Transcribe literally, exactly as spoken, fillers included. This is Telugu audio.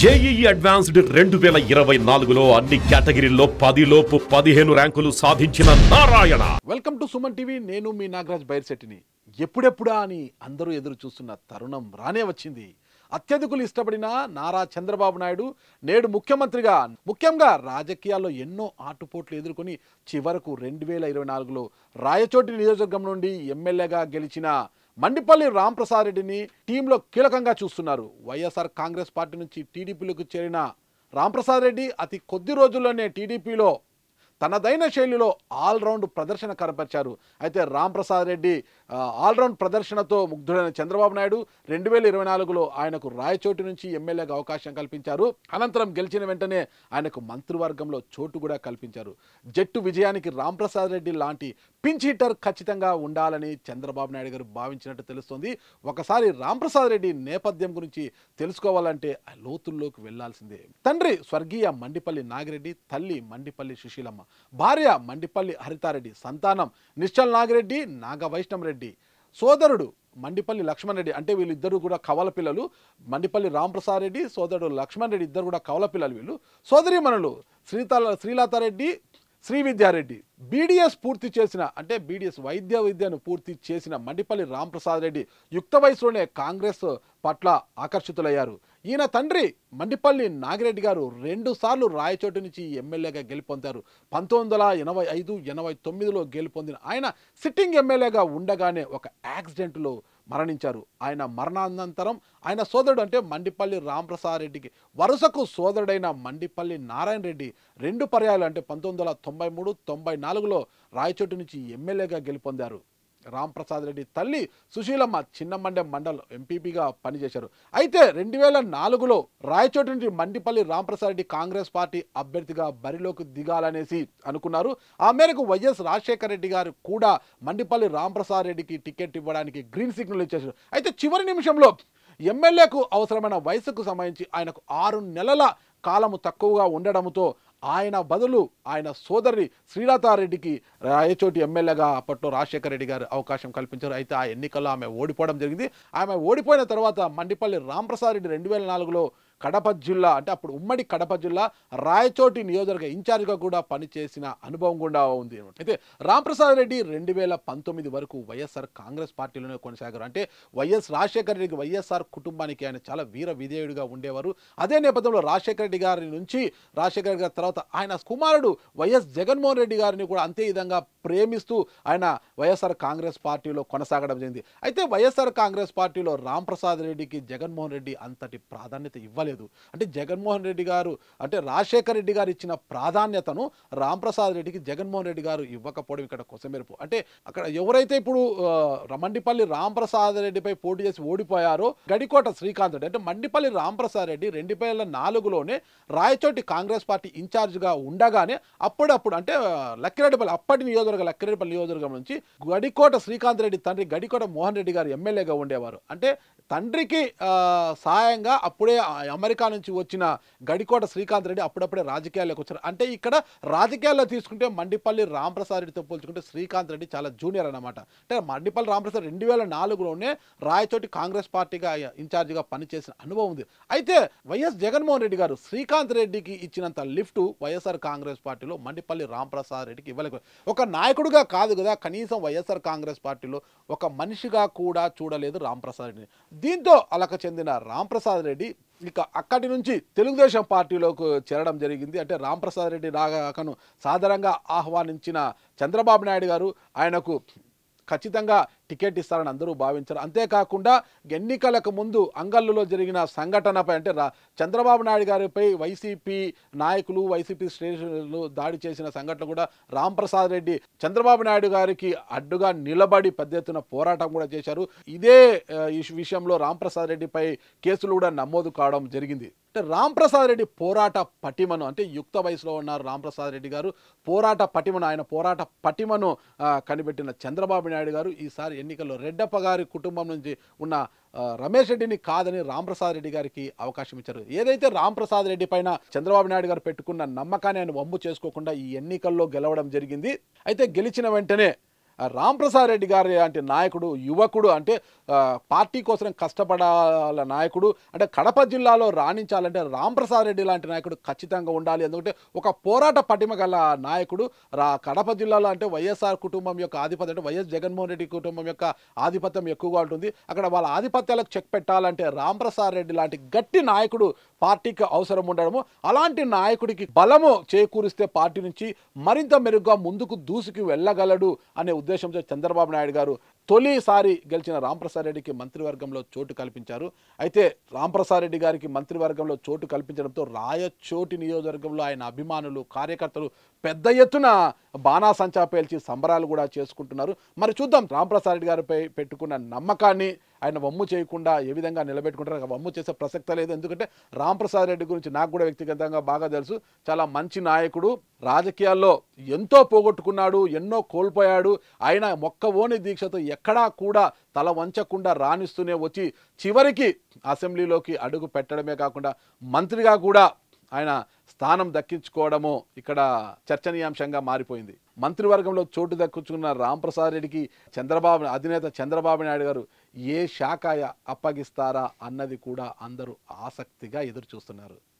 జేఈఈ అడ్వాన్స్డ్ రెండు వేల ఇరవై నాలుగులో అన్ని కేటగిరీల్లో పది లోపు పదిహేను ర్యాంకులు సాధించిన Narayana. Welcome to Suman TV. నేను మీ నాగరాజ్ బైర్శెట్టిని. ఎప్పుడెప్పుడా అని అందరూ ఎదురు చూస్తున్న తరుణం రానే వచ్చింది. అత్యధికులు ఇష్టపడిన నారా చంద్రబాబు నాయుడు నేడు ముఖ్యమంత్రిగా, ముఖ్యంగా రాజకీయాల్లో ఎన్నో ఆటుపోట్లు ఎదుర్కొని చివరకు రెండు వేల ఇరవై నాలుగులో రాయచోటి నియోజకవర్గం నుండి ఎమ్మెల్యేగా గెలిచిన మండిపల్లి రాంప్రసాద్ రెడ్డిని టీంలో కీలకంగా చూస్తున్నారు. వైఎస్ఆర్ కాంగ్రెస్ పార్టీ నుంచి టీడీపీలోకి చేరిన రాంప్రసాద్ రెడ్డి అతి కొద్ది రోజుల్లోనే టీడీపీలో తనదైన శైలిలో ఆల్రౌండ్ ప్రదర్శన కనపరిచారు. అయితే రాంప్రసాద్ రెడ్డి ఆల్రౌండ్ ప్రదర్శనతో ముగ్ధుడైన చంద్రబాబు నాయుడు రెండు వేల ఇరవై నాలుగులో ఆయనకు రాయచోటి నుంచి ఎమ్మెల్యేగా అవకాశం కల్పించారు. అనంతరం గెలిచిన వెంటనే ఆయనకు మంత్రివర్గంలో చోటు కూడా కల్పించారు. జట్టు విజయానికి రాంప్రసాద్ రెడ్డి లాంటి పించ్ హిట్టర్ ఖచ్చితంగా ఉండాలని చంద్రబాబు నాయుడు గారు భావించినట్టు తెలుస్తోంది. ఒకసారి రాంప్రసాద్ రెడ్డి నేపథ్యం గురించి తెలుసుకోవాలంటే లోతుల్లోకి వెళ్లాల్సిందే. తండ్రి స్వర్గీయ మండిపల్లి నాగిరెడ్డి, తల్లి మండిపల్లి సుశీలమ్మ, భార్య మండిపల్లి హరితారెడ్డి, సంతానం నిశ్చల్ నాగిరెడ్డి, నాగ వైష్ణవ్ రెడ్డి, సోదరుడు మండిపల్లి లక్ష్మణ్ రెడ్డి. అంటే వీళ్ళిద్దరూ కూడా కవల పిల్లలు. మండిపల్లి రాంప్రసాద్ రెడ్డి, సోదరుడు లక్ష్మణ్ రెడ్డి ఇద్దరు కూడా కవల పిల్లలు. వీళ్ళు సోదరీమణులు శ్రీతల శ్రీలతారెడ్డి, శ్రీ విద్యారెడ్డి. బీడీఎస్ పూర్తి చేసిన, అంటే బీడీఎస్ వైద్య విద్యను పూర్తి చేసిన మండిపల్లి రాంప్రసాద్ రెడ్డి యుక్త వయసులోనే కాంగ్రెస్ పట్ల ఆకర్షితులయ్యారు. ఈయన తండ్రి మండిపల్లి నాగిరెడ్డి గారు రెండు సార్లు రాయచోటి నుంచి ఎమ్మెల్యేగా గెలుపొందారు. పంతొమ్మిది వందల ఎనభై ఐదు ఎనభై తొమ్మిదిలో గెలుపొందిన ఆయన సిట్టింగ్ ఎమ్మెల్యేగా ఉండగానే ఒక యాక్సిడెంట్లో మరణించారు. ఆయన మరణానంతరం ఆయన సోదరుడు, అంటే మండిపల్లి రాంప్రసాద్ రెడ్డికి వరుసకు సోదరుడైన మండిపల్లి నారాయణ రెడ్డి రెండు పర్యాలు, అంటే పంతొమ్మిది వందల తొంభై మూడు తొంభై నాలుగులో రాయచోటి నుంచి ఎమ్మెల్యేగా గెలుపొందారు. రాంప్రసాద్ రెడ్డి తల్లి సుశీలమ్మ చిన్నమండెం మండల్ ఎంపీపీగా పనిచేశారు. అయితే రెండు వేల నాలుగులో రాయచోటి నుంచి మండిపల్లి రాంప్రసాద్ రెడ్డి కాంగ్రెస్ పార్టీ అభ్యర్థిగా బరిలోకి దిగాలనేసి అనుకున్నారు. ఆ మేరకు వైఎస్ రాజశేఖర రెడ్డి గారు కూడా మండిపల్లి రాంప్రసాద్ రెడ్డికి టికెట్ ఇవ్వడానికి గ్రీన్ సిగ్నల్ ఇచ్చేశారు. అయితే చివరి నిమిషంలో ఎమ్మెల్యేకు అవసరమైన వయసుకు సంబంధించి ఆయనకు ఆరు నెలల కాలము తక్కువగా ఉండడంతో ఆయన బదులు ఆయన సోదరి శ్రీలతారెడ్డికి రాయచోటి ఎమ్మెల్యేగా అప్పట్లో రాజశేఖర రెడ్డి గారు అవకాశం కల్పించారు. అయితే ఆ ఎన్నికల్లో ఆమె ఓడిపోవడం జరిగింది. ఆమె ఓడిపోయిన తర్వాత మండిపల్లి రాంప్రసాద్ రెడ్డి రెండు వేల నాలుగులో కడప జిల్లా, అంటే అప్పుడు ఉమ్మడి కడప జిల్లా రాయచోటి నియోజకవర్గ ఇన్ఛార్జిగా కూడా పనిచేసిన అనుభవం కూడా ఉంది. అయితే రాంప్రసాద్ రెడ్డి రెండు వేల పంతొమ్మిది వరకు వైఎస్ఆర్ కాంగ్రెస్ పార్టీలోనే కొనసాగారు. అంటే వైఎస్ రాజశేఖర రెడ్డికి, వైఎస్ఆర్ కుటుంబానికి ఆయన చాలా వీర విధేయుడిగా ఉండేవారు. అదే నేపథ్యంలో రాజశేఖర రెడ్డి గారి నుంచి, రాజశేఖర రెడ్డి గారి తర్వాత ఆయన కుమారుడు వైఎస్ జగన్మోహన్ రెడ్డి గారిని కూడా అంతే విధంగా ప్రేమిస్తూ ఆయన వైఎస్ఆర్ కాంగ్రెస్ పార్టీలో కొనసాగడం జరిగింది. అయితే వైఎస్ఆర్ కాంగ్రెస్ పార్టీలో రాంప్రసాద్ రెడ్డికి జగన్మోహన్ రెడ్డి అంతటి ప్రాధాన్యత ఇవ్వలేదు. అంటే జగన్మోహన్ రెడ్డి గారు, అంటే రాజశేఖర రెడ్డి గారు ఇచ్చిన ప్రాధాన్యతను రాంప్రసాద్ రెడ్డికి జగన్మోహన్ రెడ్డి గారు ఇవ్వకపోవడం ఇక్కడ కొసమెరుపు. అంటే అక్కడ ఎవరైతే ఇప్పుడు మండిపల్లి రాంప్రసాద్ రెడ్డిపై పోటీ చేసి ఓడిపోయారో గడికోట శ్రీకాంత్ రెడ్డి, అంటే మండిపల్లి రాంప్రసాద్ రెడ్డి రెండు వేల నాలుగులోనే రాయచోటి కాంగ్రెస్ పార్టీ ఇన్ఛార్జ్గా ఉండగానే అప్పుడప్పుడు, అంటే లక్కిరెడ్డిపల్లి, అప్పటి నియోజకవర్గ లక్కిరెడ్డిపల్లి నియోజకవర్గం నుంచి గడికోట శ్రీకాంత్ రెడ్డి తండ్రి గడికోట మోహన్ రెడ్డి గారు ఎమ్మెల్యేగా ఉండేవారు. అంటే తండ్రికి సాయంగా అప్పుడే అమెరికా నుంచి వచ్చిన గడికోట శ్రీకాంత్ రెడ్డి అప్పుడప్పుడే రాజకీయాల్లోకి వచ్చారు. అంటే ఇక్కడ రాజకీయాల్లో తీసుకుంటే మండిపల్లి రాంప్రసాద్ రెడ్డితో పోల్చుకుంటే శ్రీకాంత్ రెడ్డి చాలా జూనియర్ అన్నమాట. అంటే మండిపల్లి రాంప్రసాద్ రెండు వేల నాలుగులోనే రాయచోటి కాంగ్రెస్ పార్టీగా ఇన్ఛార్జిగా పనిచేసిన అనుభవం ఉంది. అయితే వైఎస్ జగన్మోహన్ రెడ్డి గారు శ్రీకాంత్ రెడ్డికి ఇచ్చినంత లిఫ్ట్ వైఎస్ఆర్ కాంగ్రెస్ పార్టీలో మండిపల్లి రాంప్రసాద్ రెడ్డికి ఇవ్వలేకపోయారు. ఒక నాయకుడిగా కాదు కదా, కనీసం వైఎస్ఆర్ కాంగ్రెస్ పార్టీలో ఒక మనిషిగా కూడా చూడలేదు రాంప్రసాద్ రెడ్డిని. దీంతో అలక చెందిన రాంప్రసాద్ రెడ్డి ఇక అక్కడి నుంచి తెలుగుదేశం పార్టీలోకి చేరడం జరిగింది. అంటే రాంప్రసాద్ రెడ్డి రాకను సాధారణంగా ఆహ్వానించిన చంద్రబాబు నాయుడు గారు ఆయనకు ఖచ్చితంగా టికెట్ ఇస్తారని అందరూ భావించారు. అంతేకాకుండా ఎన్నికలకు ముందు అంగళ్ళులో జరిగిన సంఘటనపై, అంటే చంద్రబాబు నాయుడు గారిపై వైసీపీ నాయకులు, వైసీపీ శ్రేణులు దాడి చేసిన సంఘటన కూడా రాంప్రసాద్ రెడ్డి చంద్రబాబు నాయుడు గారికి అడ్డుగా నిలబడి పెద్ద ఎత్తున పోరాటం కూడా చేశారు. ఇదే విషయంలో రాంప్రసాద్ రెడ్డిపై కేసులు కూడా నమోదు కావడం జరిగింది. అంటే రాంప్రసాద్ రెడ్డి పోరాట పటిమను, అంటే యుక్త వయసులో ఉన్నారు రాంప్రసాద్ రెడ్డి గారు, పోరాట పటిమను, ఆయన పోరాట పటిమను కనిపెట్టిన చంద్రబాబు నాయుడు గారు ఈసారి ఎన్నికల్లో రెడ్డప్ప గారి కుటుంబం నుంచి ఉన్న రమేష్ రెడ్డిని కాదని రాంప్రసాద్ రెడ్డి గారికి అవకాశం ఇచ్చారు. ఏదైతే రాంప్రసాద్ రెడ్డి పైన చంద్రబాబు నాయుడు గారు పెట్టుకున్న నమ్మకాన్ని ఆయన వమ్ము చేసుకోకుండా ఈ ఎన్నికల్లో గెలవడం జరిగింది. అయితే గెలిచిన వెంటనే ఆ రాంప్రసాద్ రెడ్డి గారి లాంటి నాయకుడు, యువకుడు, అంటే ఆ, పార్టీ కోసం కష్టపడాల నాయకుడు, అంటే కడప జిల్లాలో రాణించాలంటే రాంప్రసాద్ రెడ్డి లాంటి నాయకుడు ఖచ్చితంగా ఉండాలి. ఎందుకంటే ఒక పోరాట పటిమ గల నాయకుడు. రా కడప జిల్లాలో అంటే వైఎస్ఆర్ కుటుంబం యొక్క ఆధిపత్యం, అంటే వైఎస్ జగన్మోహన్ రెడ్డి కుటుంబం యొక్క ఆధిపత్యం ఎక్కువగా ఉంటుంది. అక్కడ వాళ్ళ ఆధిపత్యాలకు చెక్ పెట్టాలంటే రాంప్రసాద్ రెడ్డి లాంటి గట్టి నాయకుడు పార్టీకి అవసరం ఉండడము, అలాంటి నాయకుడికి బలము చేకూరిస్తే పార్టీ నుంచి మరింత మెరుగ్గా ముందుకు దూసుకు వెళ్ళగలడు అనే ఉద్దేశంతో చంద్రబాబు నాయుడు గారు తొలిసారి గెలిచిన రాంప్రసాద్ రెడ్డికి మంత్రివర్గంలో చోటు కల్పించారు. అయితే రాంప్రసాద్ రెడ్డి గారికి మంత్రివర్గంలో చోటు కల్పించడంతో రాయచోటి నియోజకవర్గంలో ఆయన అభిమానులు, కార్యకర్తలు పెద్ద ఎత్తున బాణాసంచా పేల్చి సంబరాలు కూడా చేసుకుంటున్నారు. మరి చూద్దాం రాంప్రసాద్ రెడ్డి గారిపై పెట్టుకున్న నమ్మకాన్ని ఆయన వమ్ము చేయకుండా ఏ విధంగా నిలబెట్టుకుంటారు. వమ్ము చేసే ప్రసక్తే లేదు. ఎందుకంటే రాంప్రసాద్ రెడ్డి గురించి నాకు కూడా వ్యక్తిగతంగా బాగా తెలుసు. చాలా మంచి నాయకుడు, రాజకీయాల్లో ఎంతో పోగొట్టుకున్నాడు, ఎన్నో కోల్పోయాడు. ఆయన మొక్కవోని దీక్షతో ఎక్కడా కూడా తల వంచకుండా రాణిస్తూనే వచ్చి చివరికి అసెంబ్లీలోకి అడుగు పెట్టడమే కాకుండా మంత్రిగా కూడా ఆయన స్థానం దక్కించుకోవడము ఇక్కడ చర్చనీయాంశంగా మారిపోయింది. మంత్రివర్గంలో చోటు దక్కించుకున్న రాంప్రసాద్ రెడ్డికి చంద్రబాబు అధినేత చంద్రబాబు నాయుడు గారు ఏ శాఖ అప్పగిస్తారా అన్నది కూడా అందరూ ఆసక్తిగా ఎదురు చూస్తున్నారు.